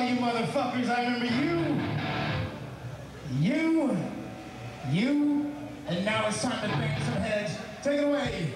you motherfuckers. I remember you, and now it's time to bang some heads. Take it away.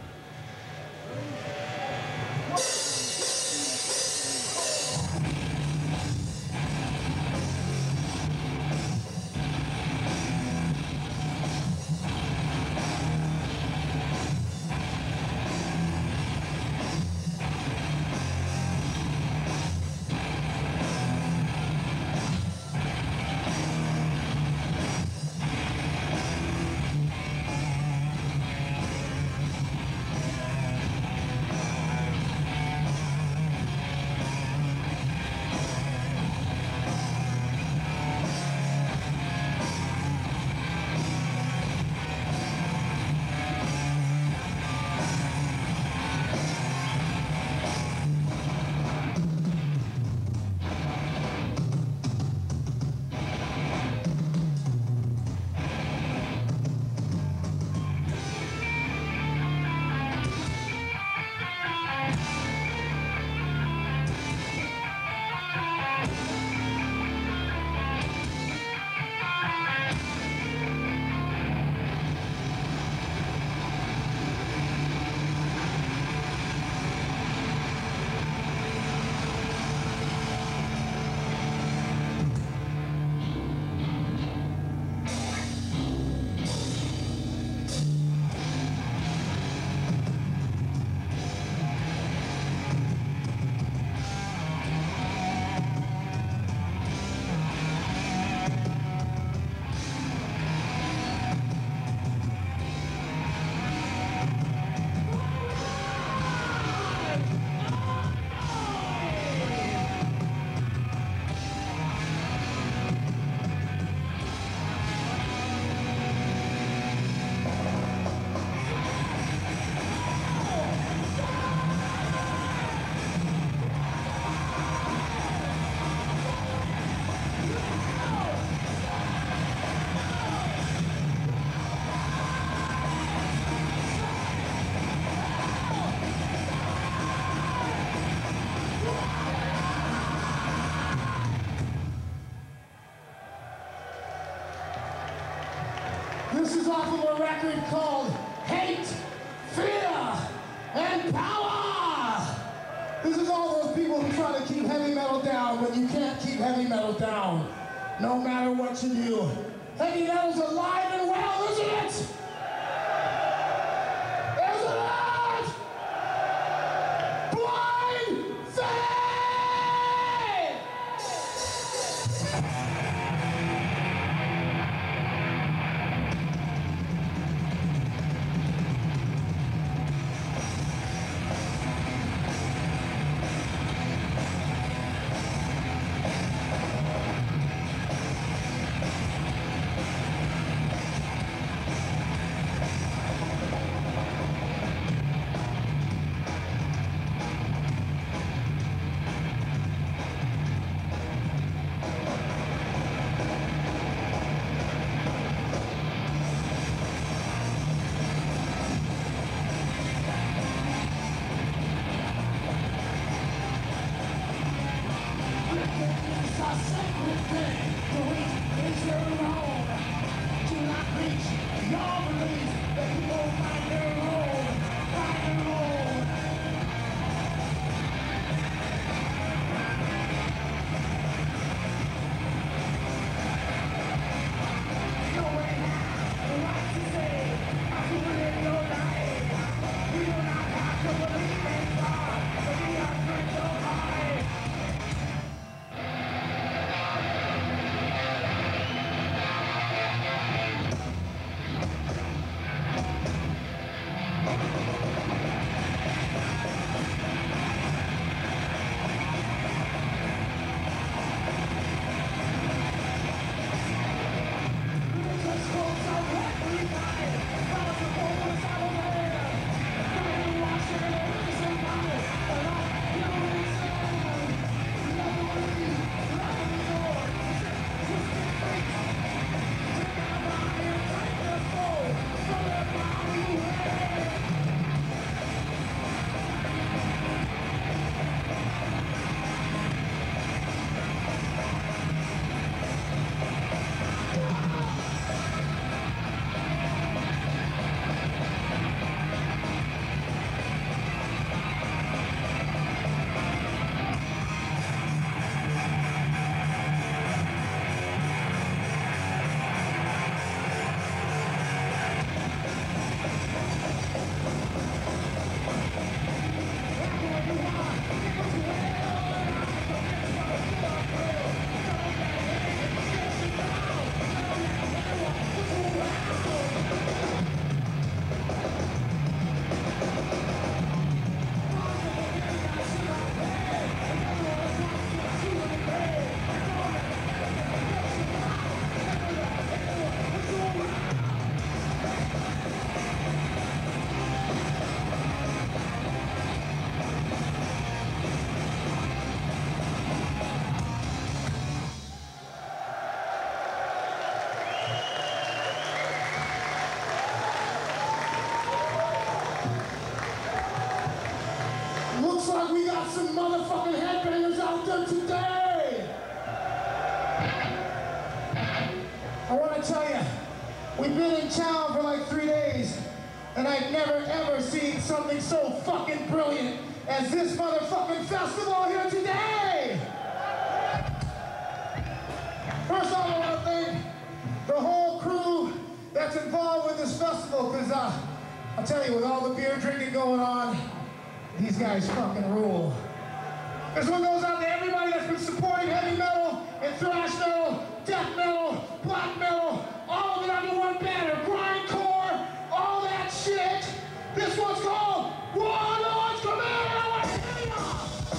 This is off of a record called Hate, Fear, and Power! This is all those people who try to keep heavy metal down when you can't keep heavy metal down, no matter what you do. Heavy metal's alive and well, isn't it? Isn't it? Blind Faith! Looks like we got some motherfucking headbangers out there today. I want to tell you, we've been in town for like 3 days, and I've never ever seen something so fucking brilliant as this motherfucking festival here today. First off, I want to thank the whole crew that's involved with this festival, because I'll tell you, with all the beer drinking going on, these guys fucking rule. This one goes out to everybody that's been supporting heavy metal and thrash metal, death metal, black metal, all of it under one banner, grindcore, all that shit. This one's called Warlords Command. I want to tell y'all.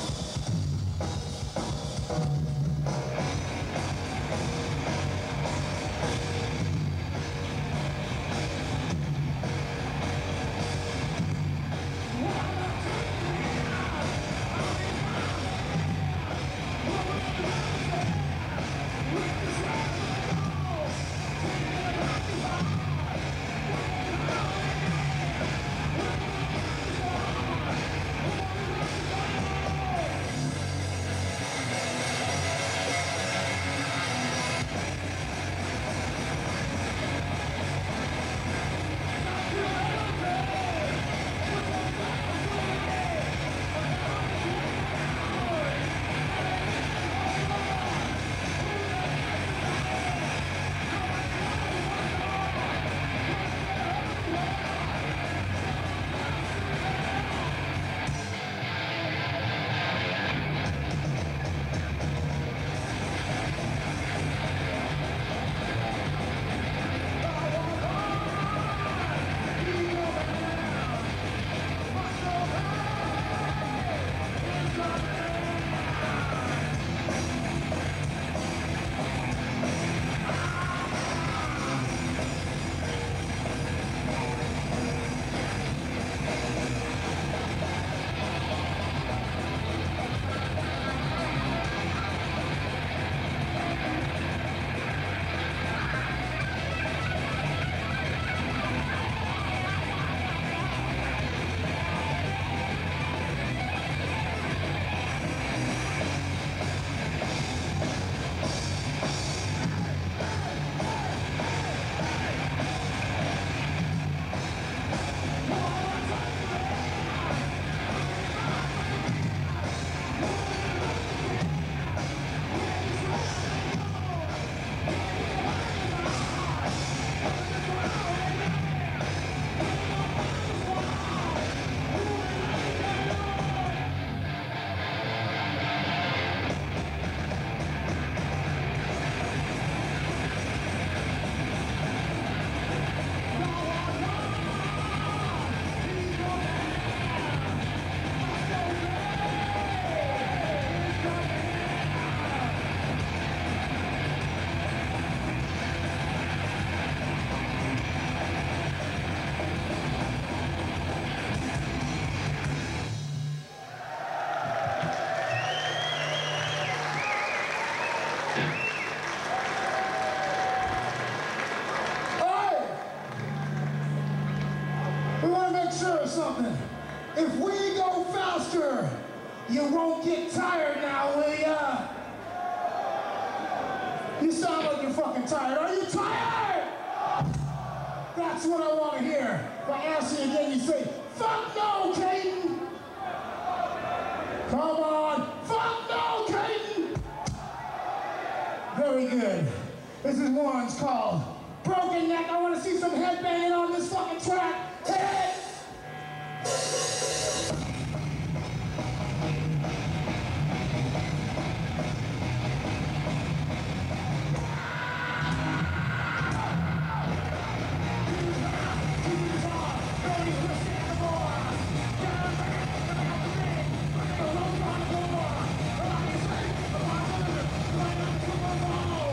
Something. If we go faster, you won't get tired now, will ya? You sound like you're fucking tired. Are you tired? That's what I want to hear. If I ask you again, you say, fuck no, Caden. Come on. Fuck no, Caden. Very good. This is one's called Broken Neck. I want to see some headbanging on this fucking track. Hit it!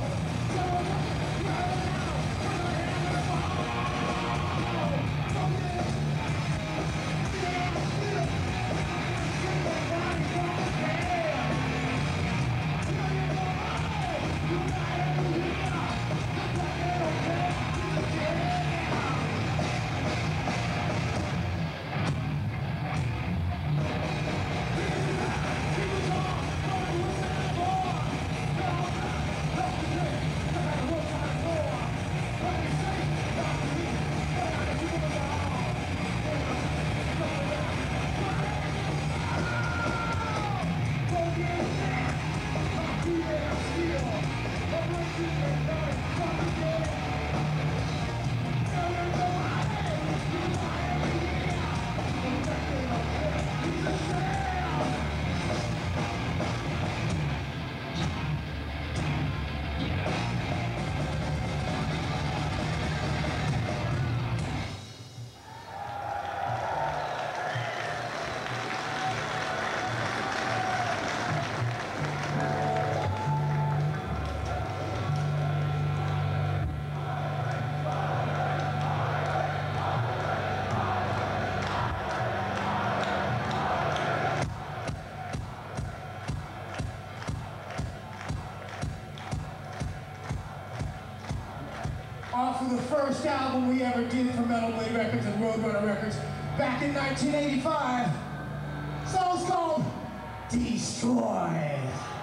Come first album we ever did for Metal Blade Records and Roadrunner Records back in 1985. The song's called Destroy.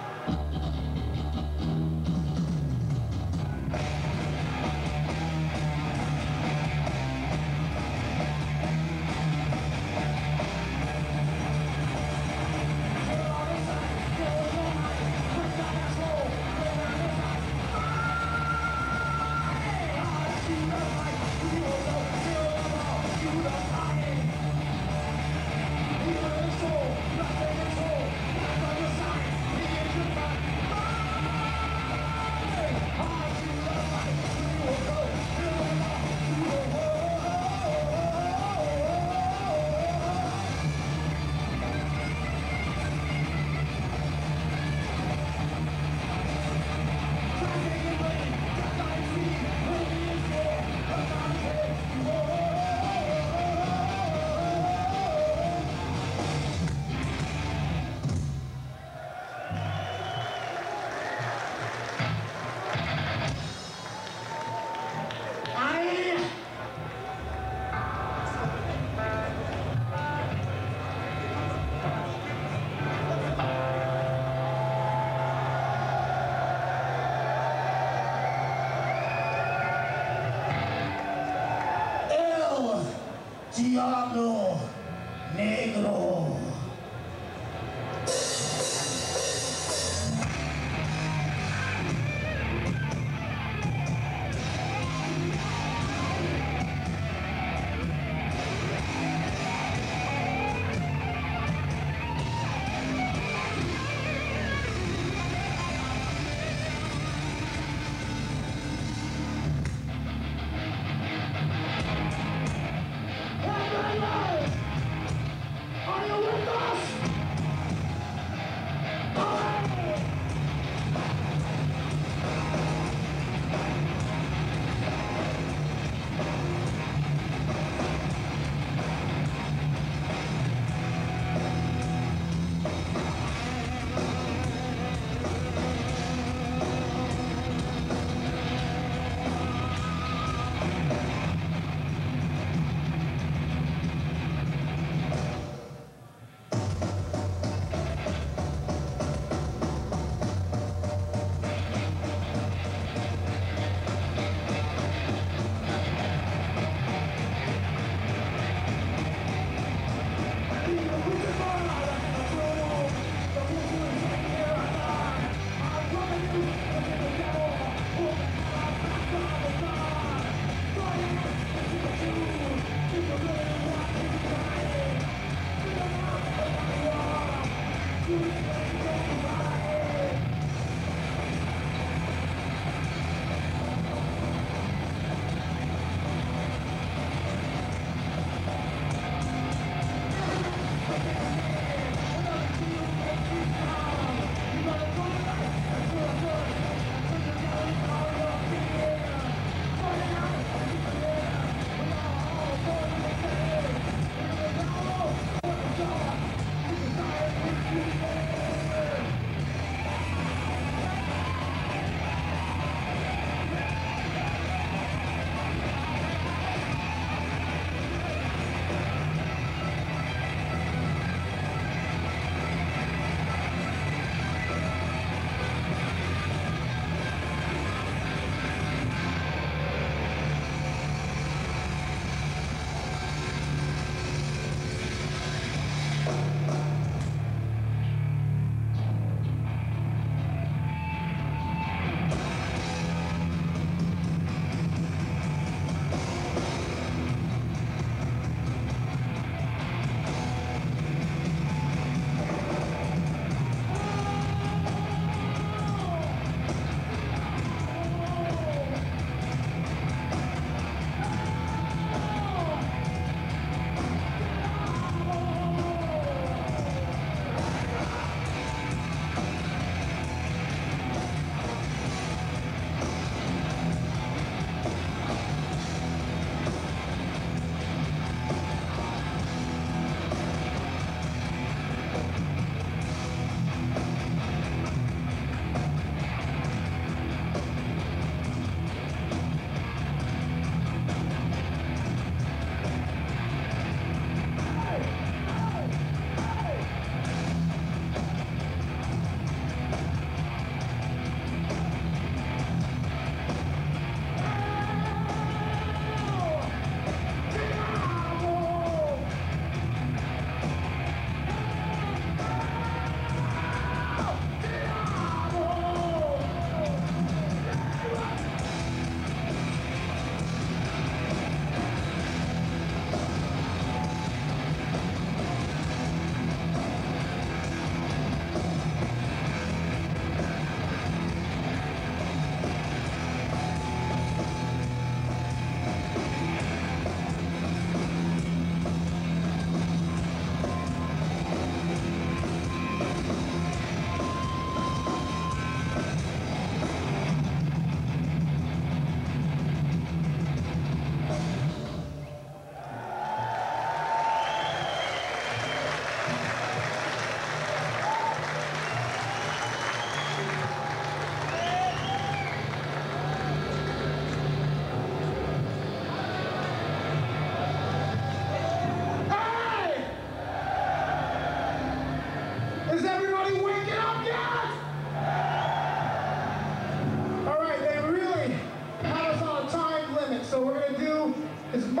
Diablo Negro.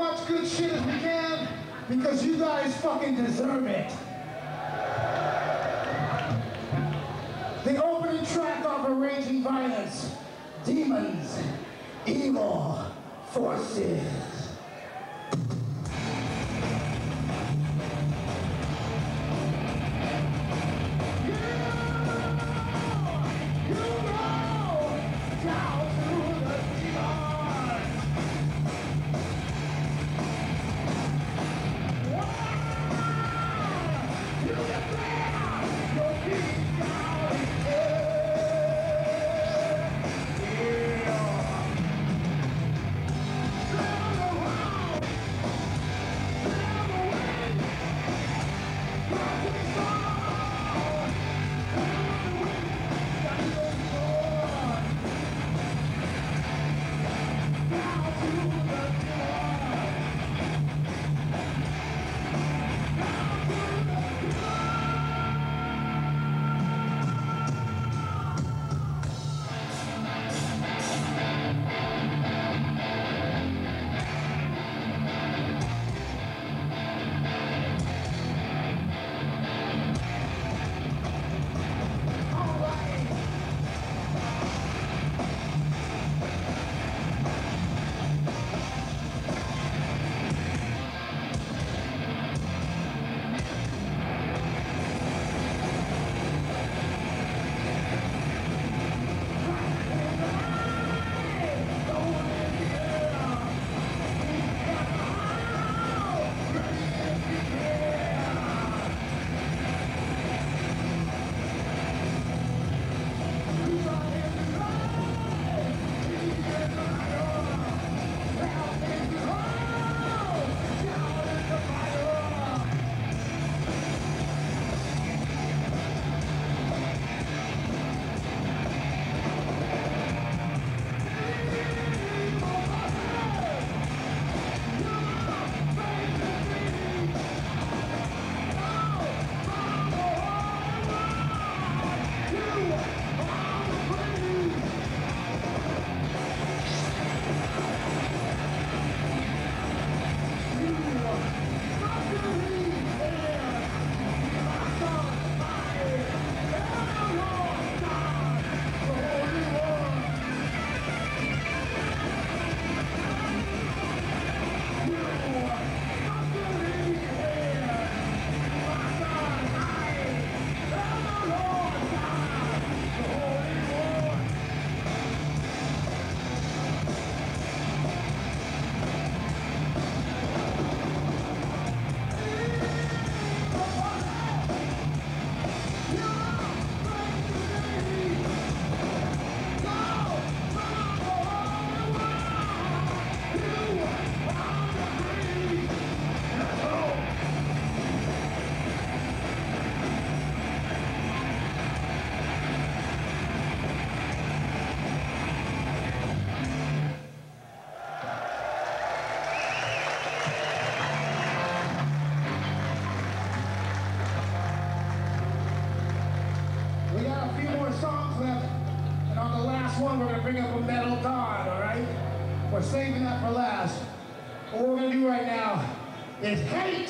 much good shit as we can because you guys fucking deserve it. The opening track off of Raging Violence, Demons, Evil Forces. Bring up a metal god, all right? We're saving that for last. What we're gonna do right now is hate,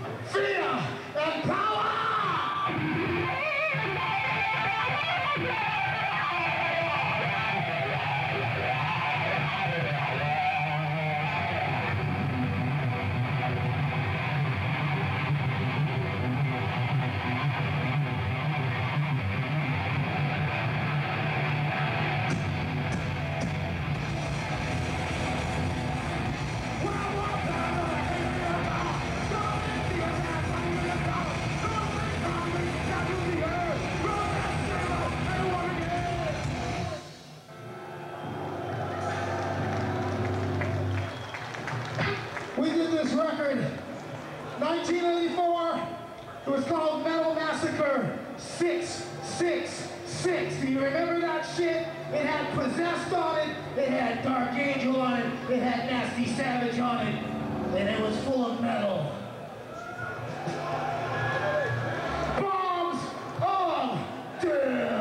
fear, and power! We did this record, 1984. It was called Metal Massacre 666. Do you remember that shit? It had Possessed on it, it had Dark Angel on it, it had Nasty Savage on it, and it was full of metal. Bombs of Death!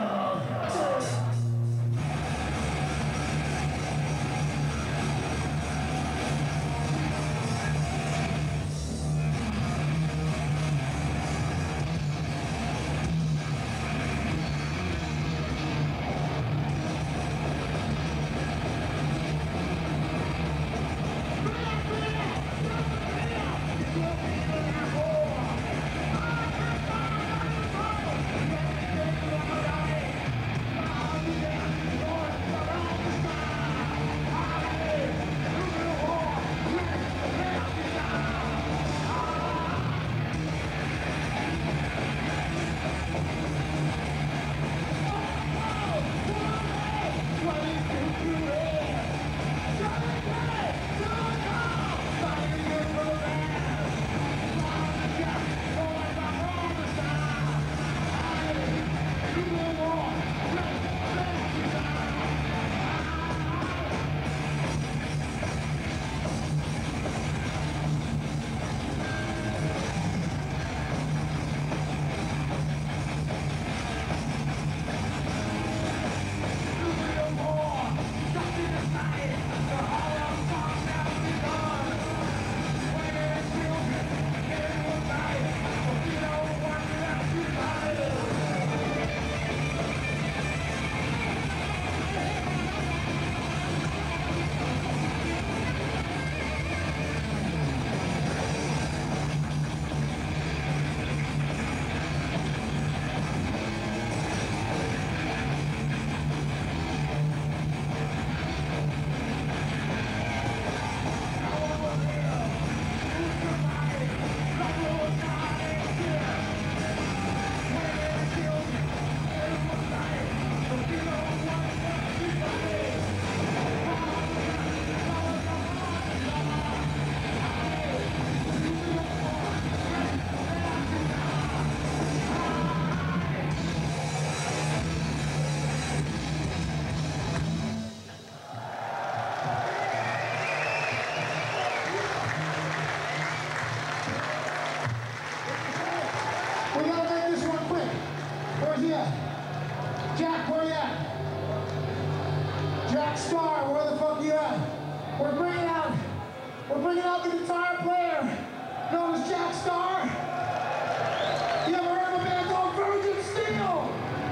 Jack Star, where the fuck you at? We're bringing out the guitar player known as Jack Star. You ever heard of a band called Virgin Steel?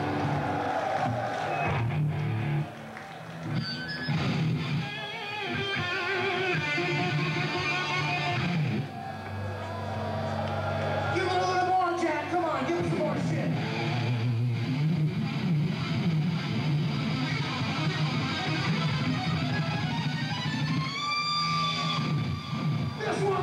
Give it a little more, Jack. Come on, give us some more shit. This one.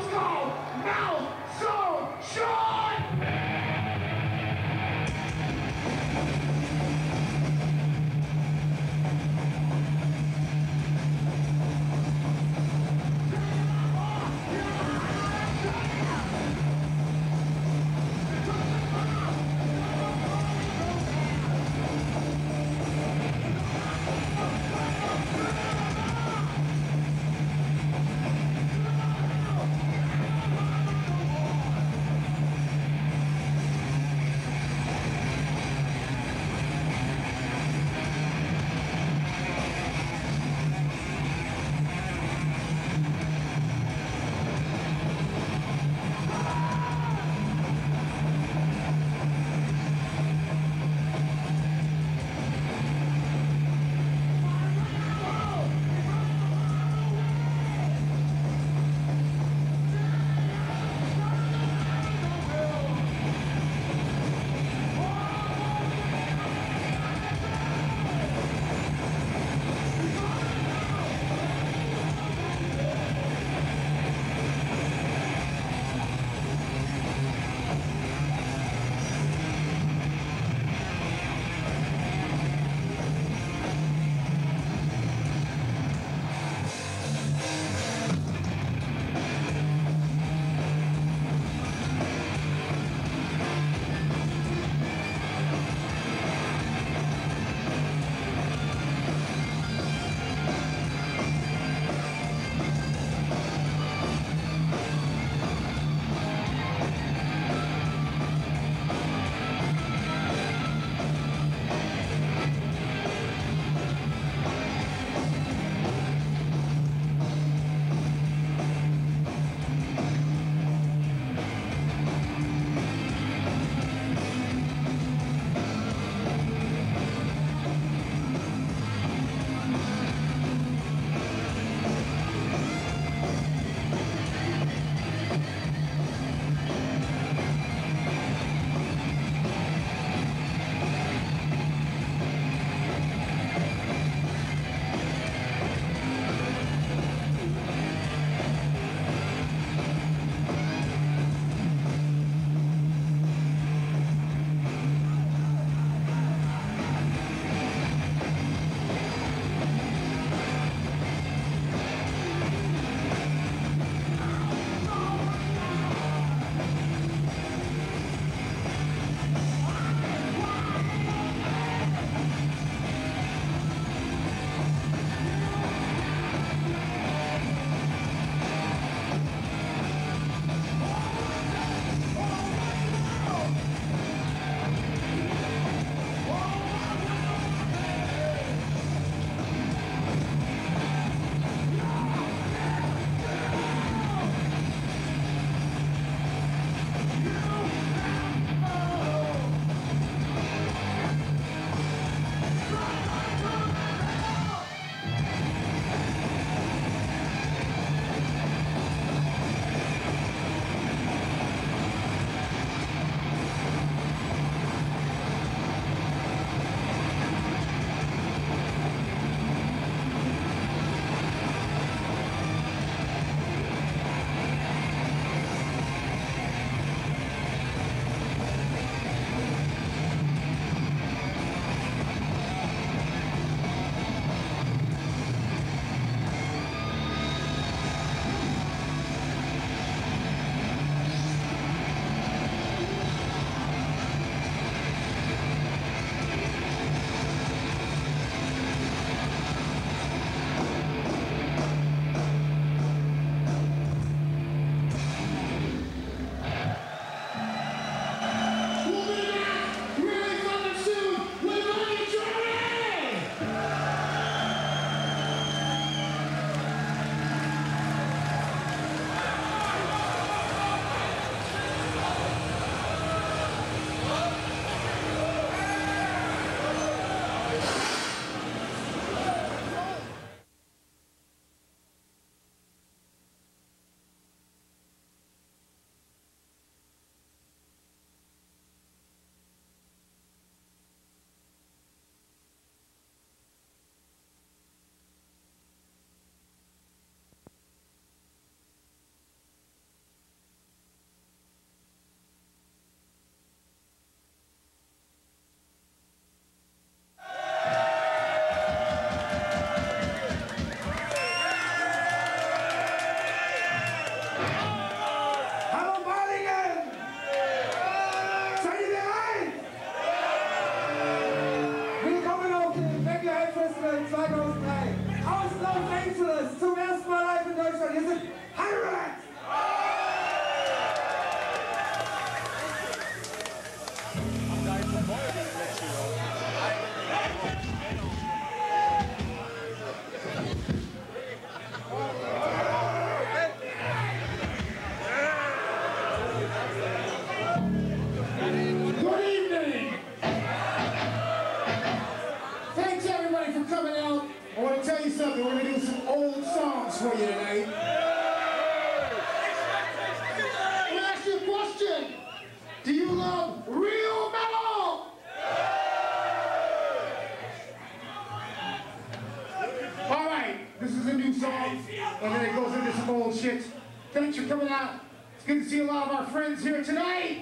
coming out. It's good to see a lot of our friends here tonight.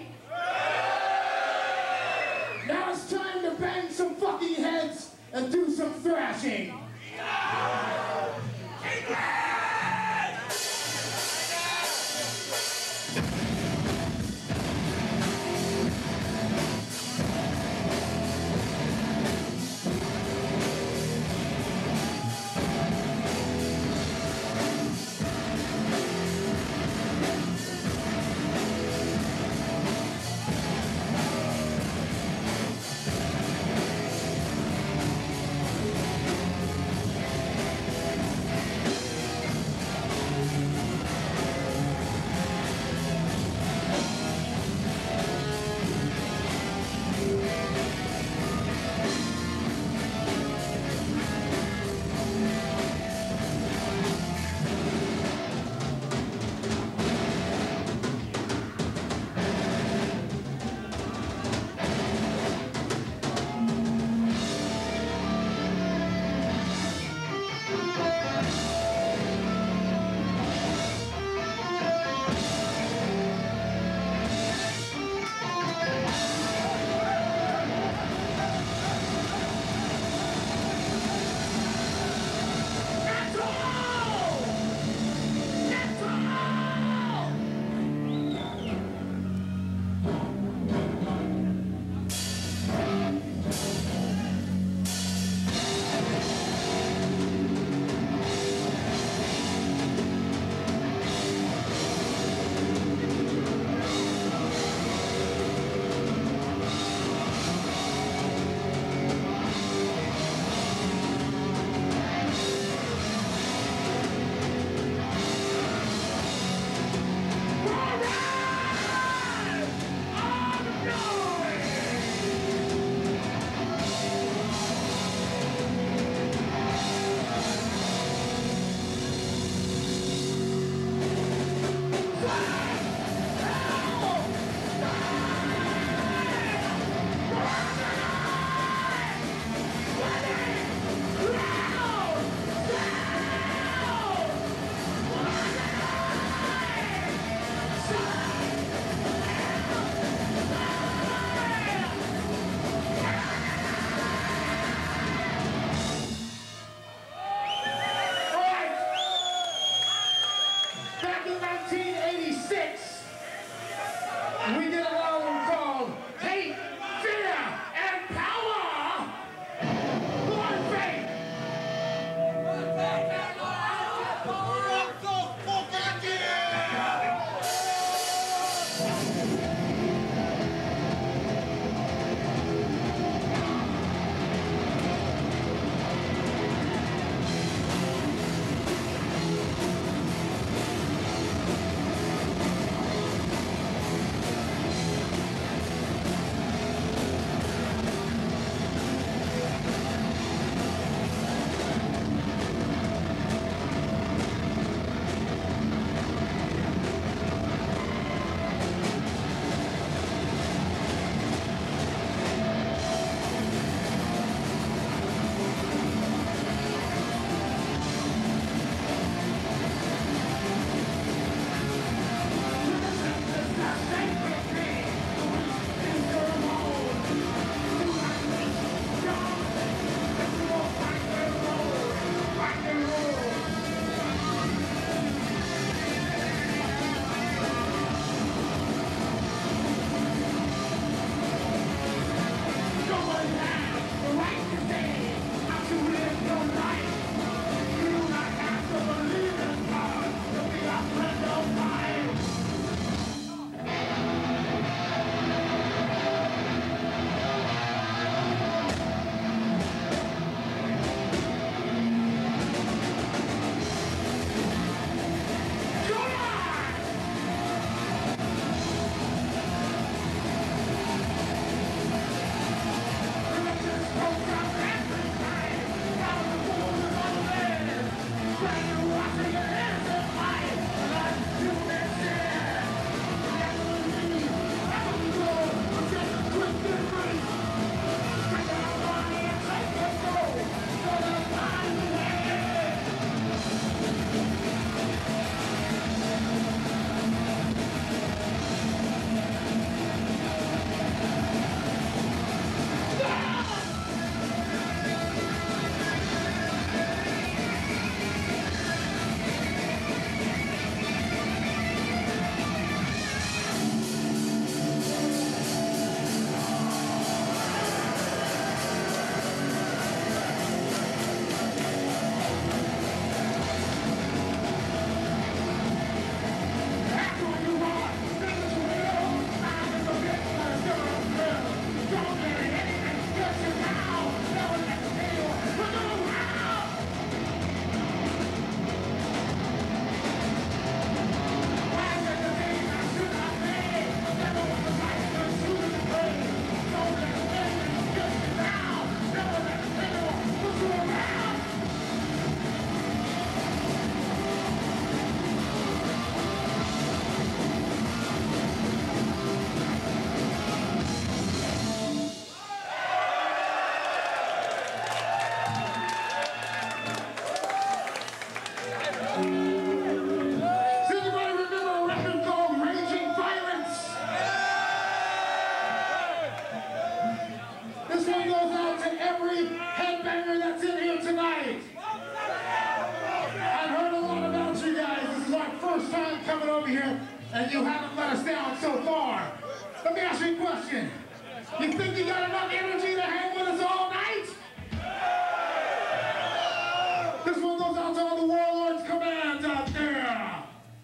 Now it's time to bang some fucking heads and do some thrashing. and you haven't let us down so far. Let me ask you a question. You think you got enough energy to hang with us all night? This one goes out to all the warlords' commands out there.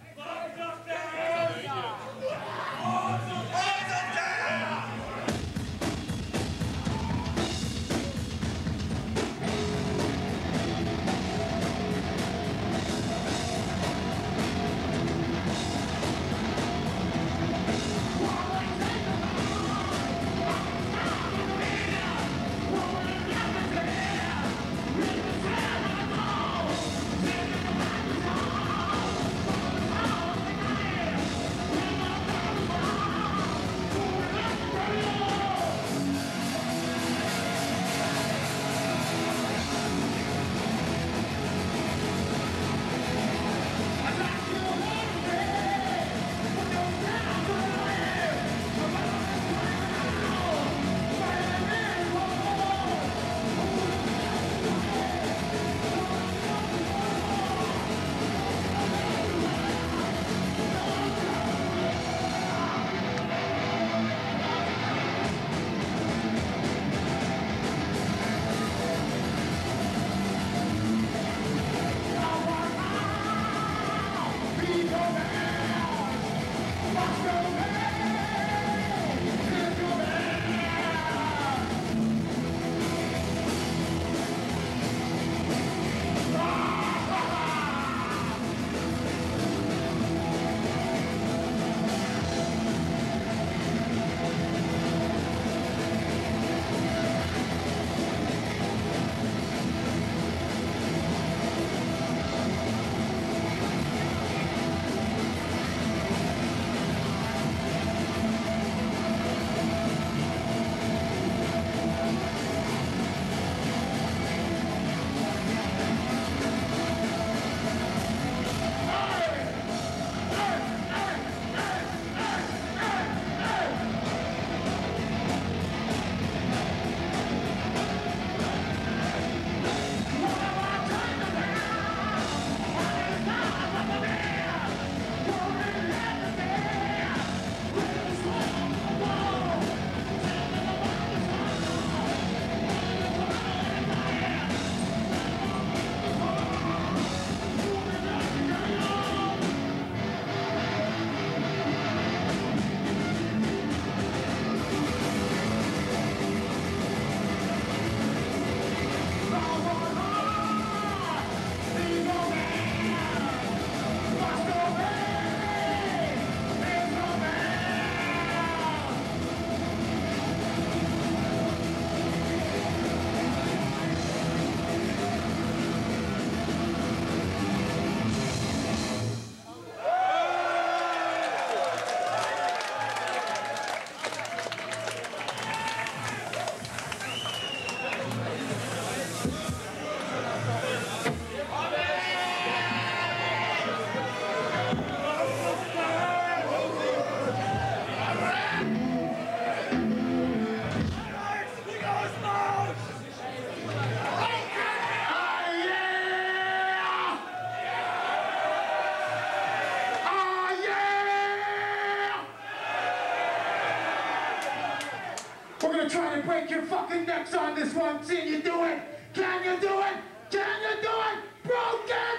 We're gonna try to break your fucking necks on this one. Can you do it? Can you do it? Can you do it? Broken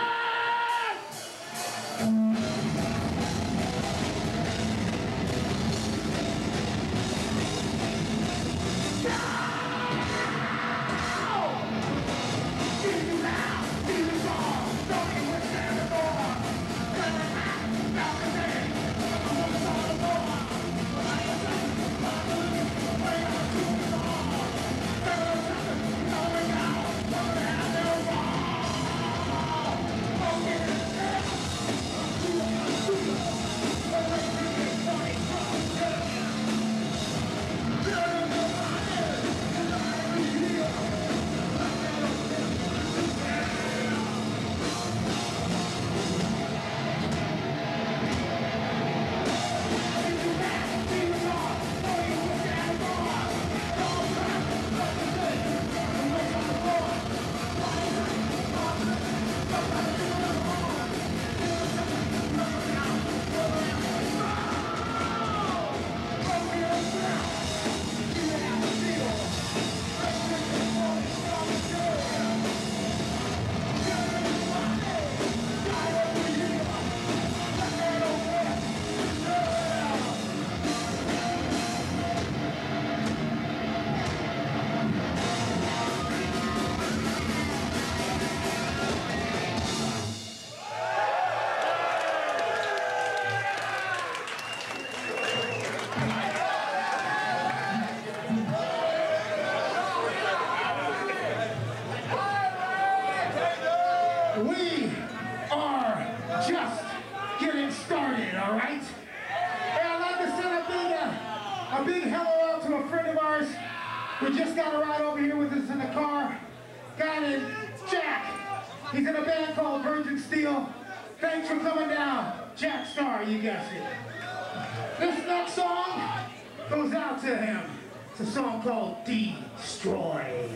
necks! We just got a ride over here with us in the car. Guy named Jack. He's in a band called Virgin Steel. Thanks for coming down. Jack Star, you guessed it. This next song goes out to him. It's a song called Destroy.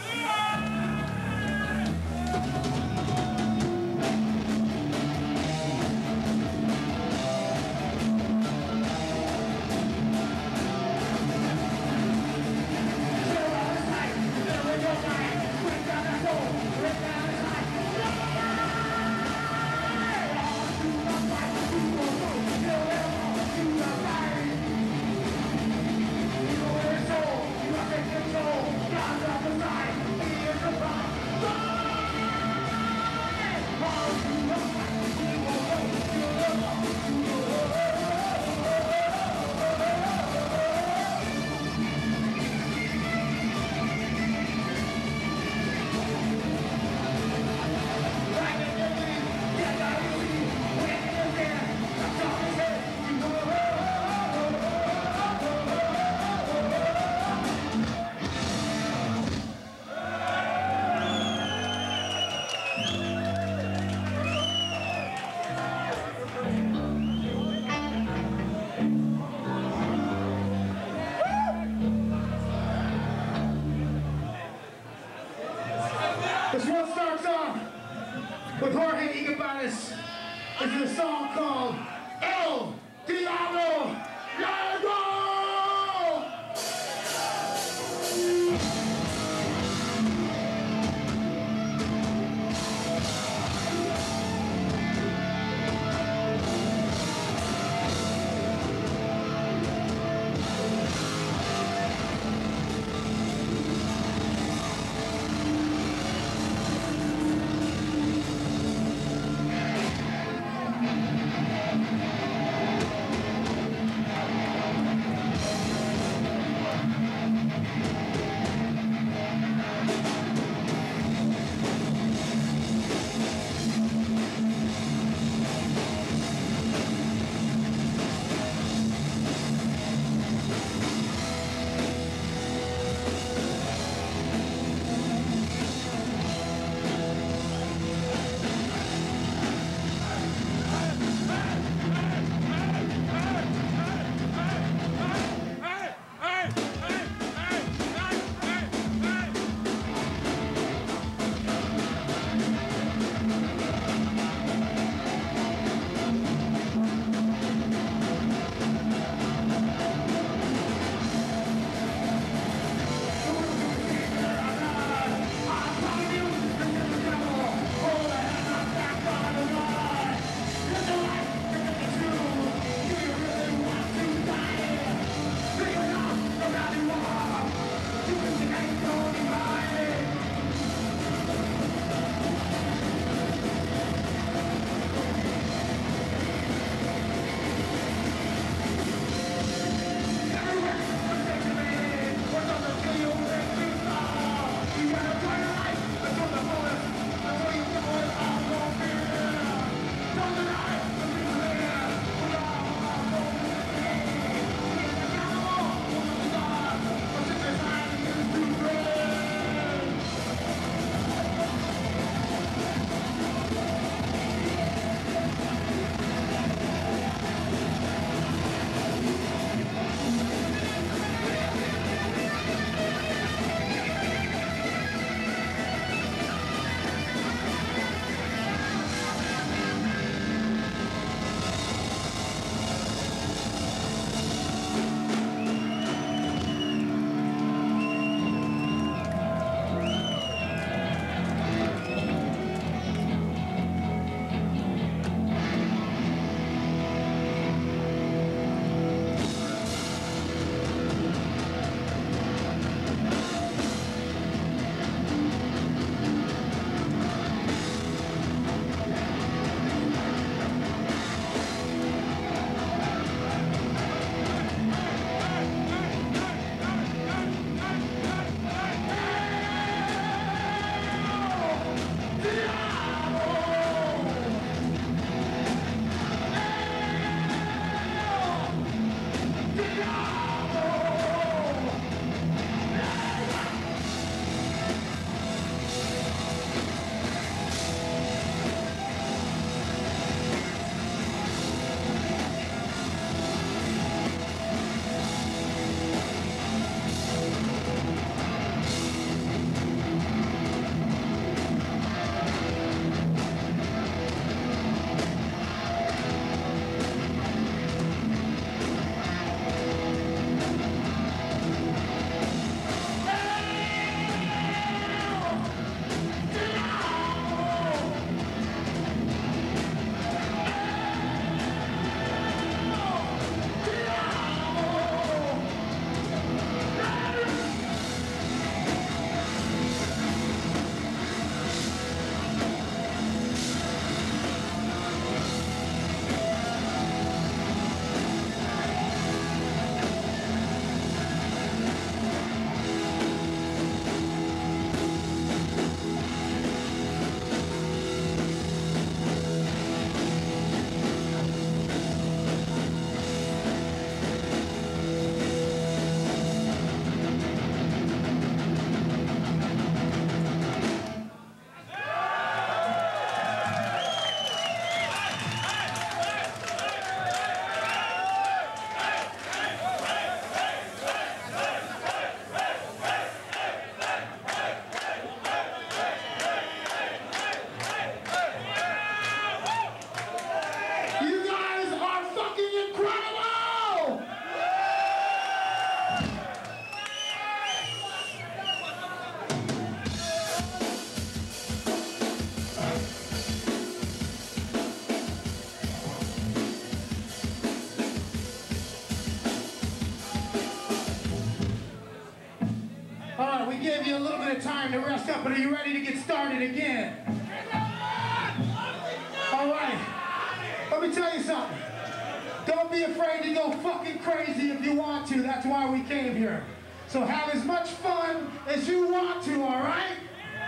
This one starts off with Jorge Igabanes. This is a song called El Diablo Largo! a little bit of time to rest up, but are you ready to get started again? All right. Let me tell you something. Don't be afraid to go fucking crazy if you want to. That's why we came here. So have as much fun as you want to, all right?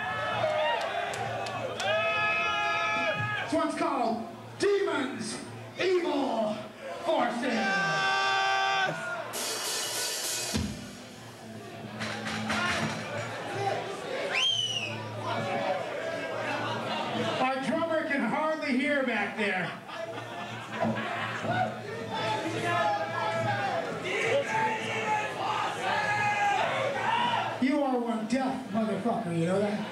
This one's called Demons, Evil Forces. Our drummer can hardly hear back there. You are one deaf motherfucker, you know that?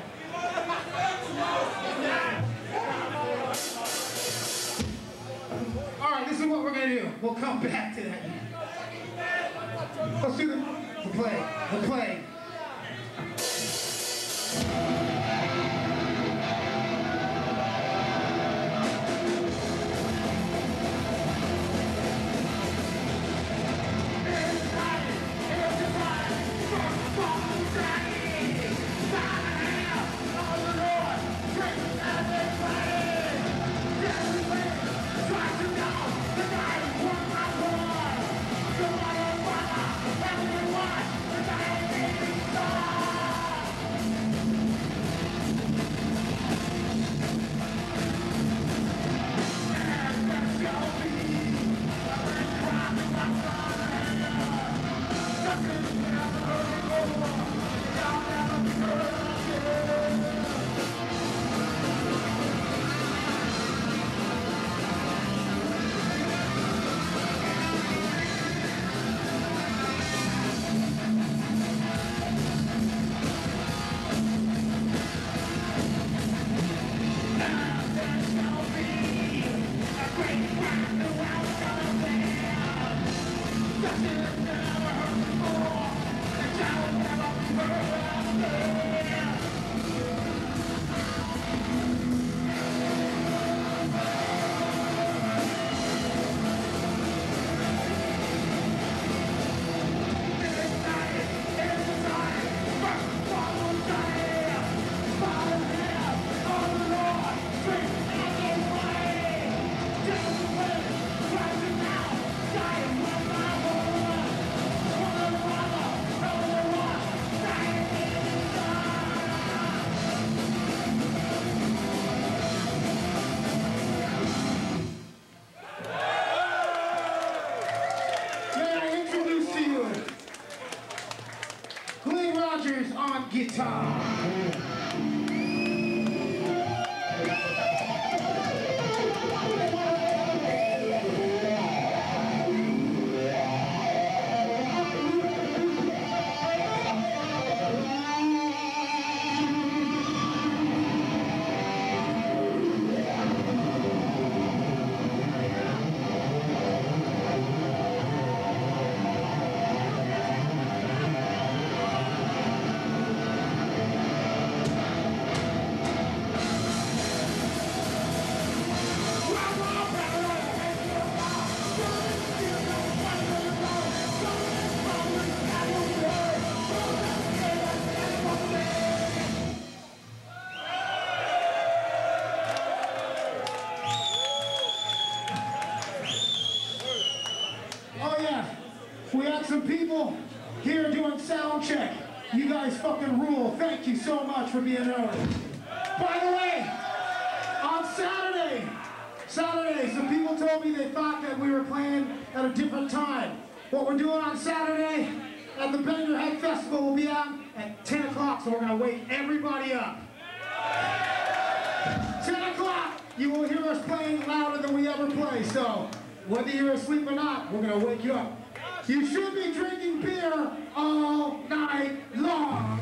Alright, this is what we're gonna do. We'll come back to that. Let's do the play. The play. On guitar. We had some people here doing sound check. You guys fucking rule. Thank you so much for being early. By the way, on Saturday, some people told me they thought that we were playing at a different time. What we're doing on Saturday at the Bend Your Head Festival will be out at 10 o'clock, so we're going to wake everybody up. 10 o'clock, you will hear us playing louder than we ever play, so whether you're asleep or not, we're going to wake you up. You should be drinking beer all night long.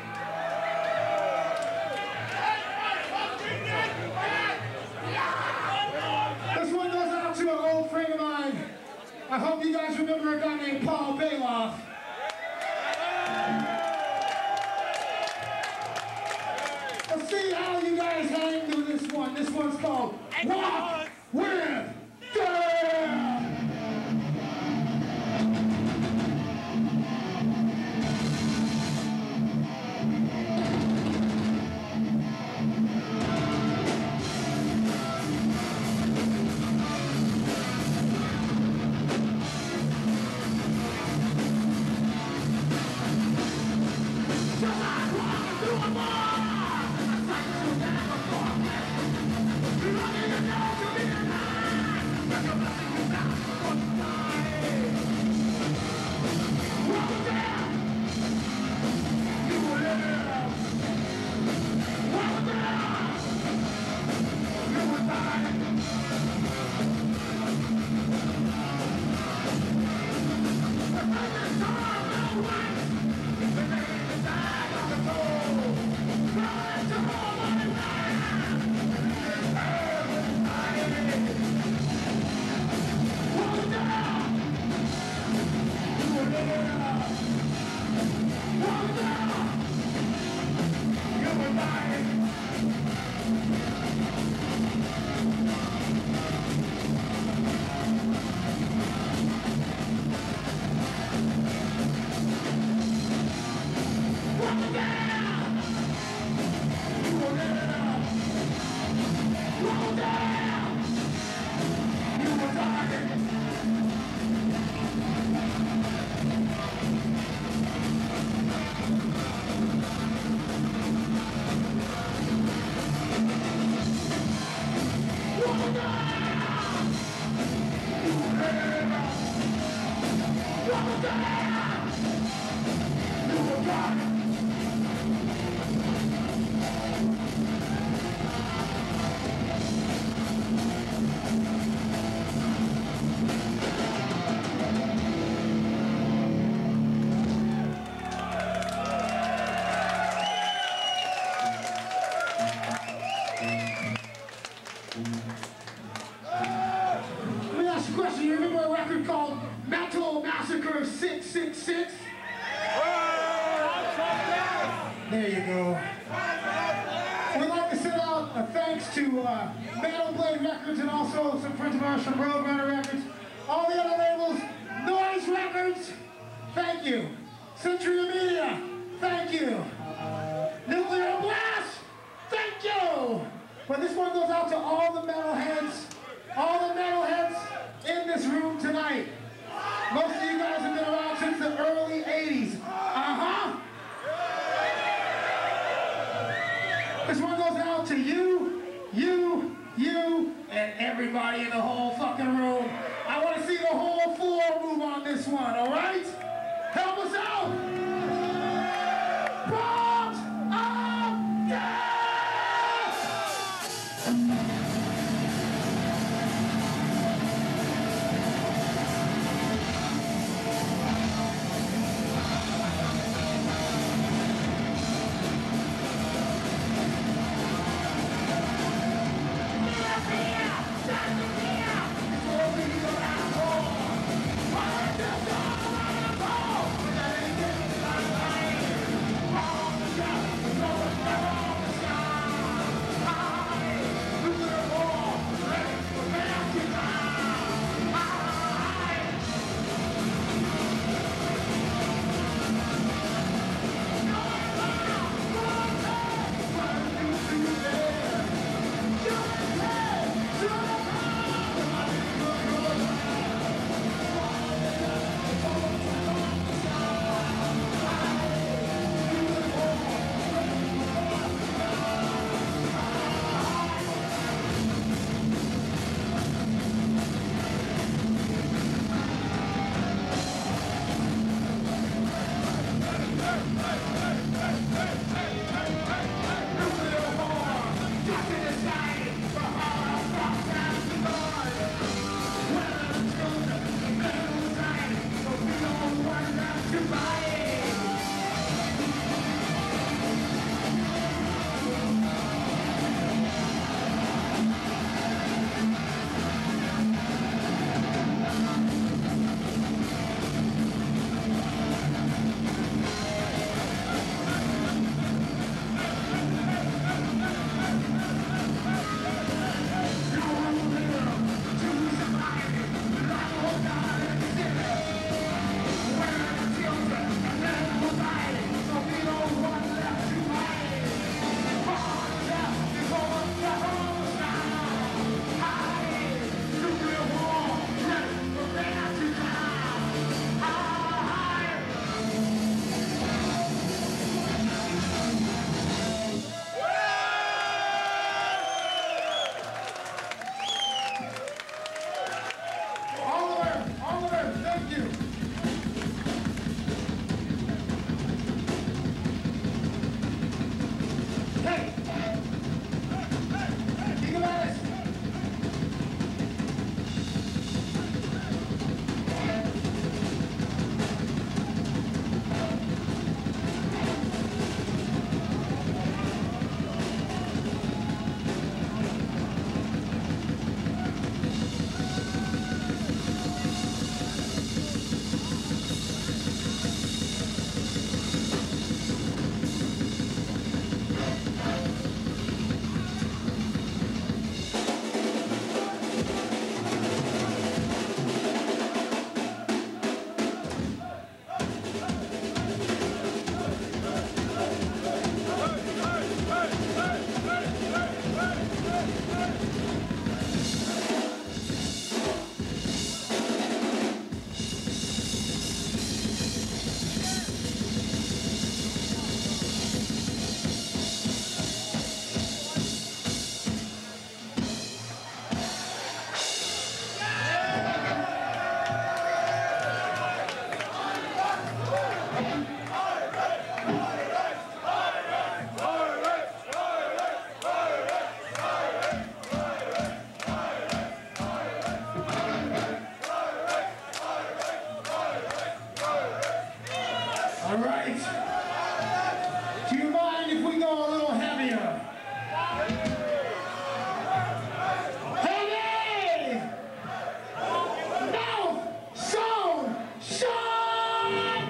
This one goes out to an old friend of mine. I hope you guys remember a guy named Paul Bailoff. Let's see how you guys hang to this one. This one's called Walk With Death. Let me ask you a question. You remember a record called Metal Massacre 666? There you go. We'd like to send out a thanks to Metal Blade Records and also some friends of ours from Roadrunner Records. All the other labels, Noise Records, thank you. Century Media, thank you. Nuclear Blast, thank you. But this one goes out to all the metalheads in this room tonight. Most of you guys have been around since the early 80s. This one goes out to you, and everybody in the whole fucking room. I want to see the whole floor move on this one, all right? Help us out! Bombs of death! Let's go! All right. Do you mind if we go a little heavier? Heavy! Mouth! Zone! Shot!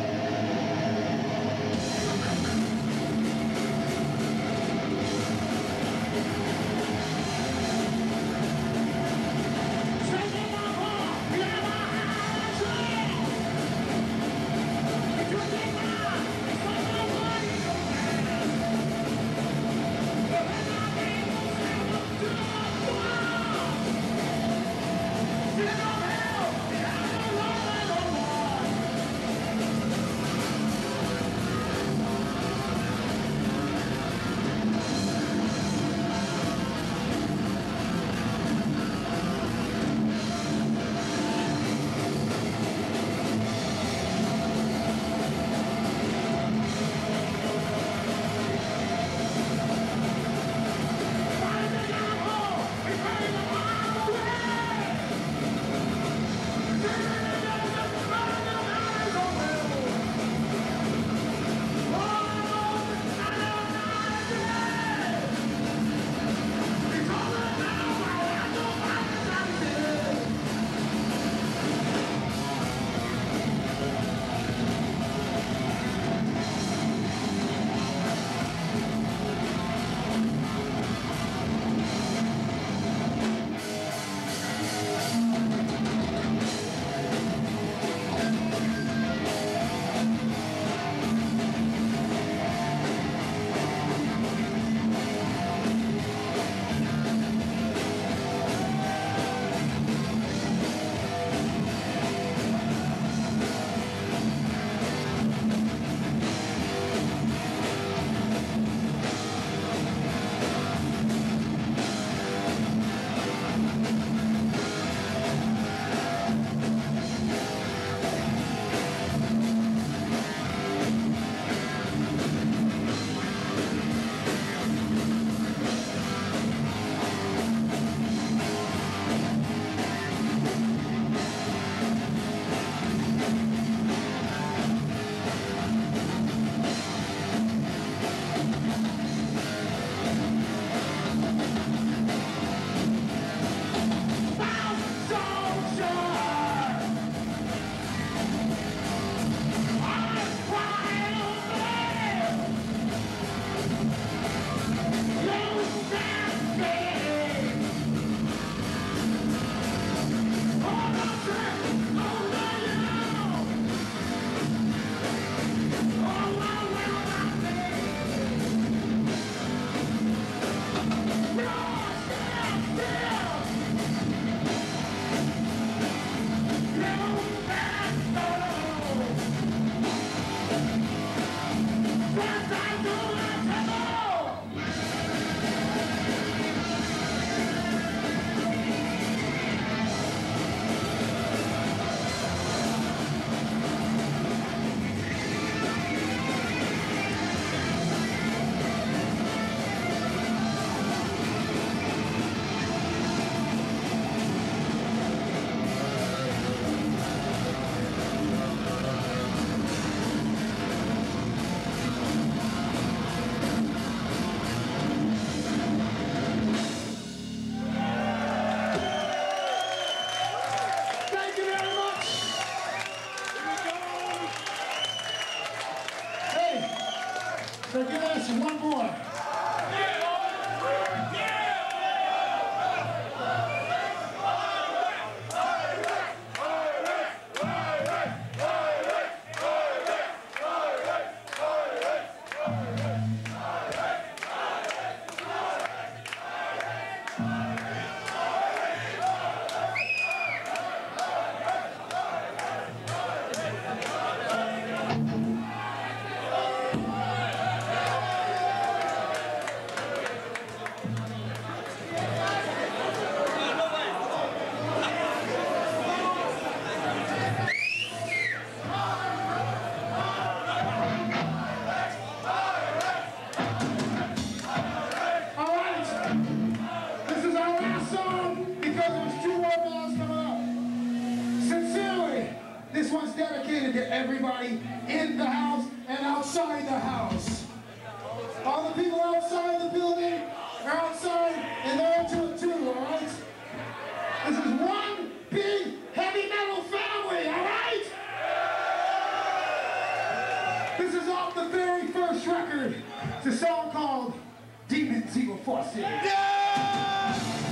So give us one more. dedicated to everybody in the house and outside the house. All the people outside the building are outside and they're into it too, all right? This is one big heavy metal family, all right? This is off the very first record. It's a song called Demons Evil Forces. Yeah!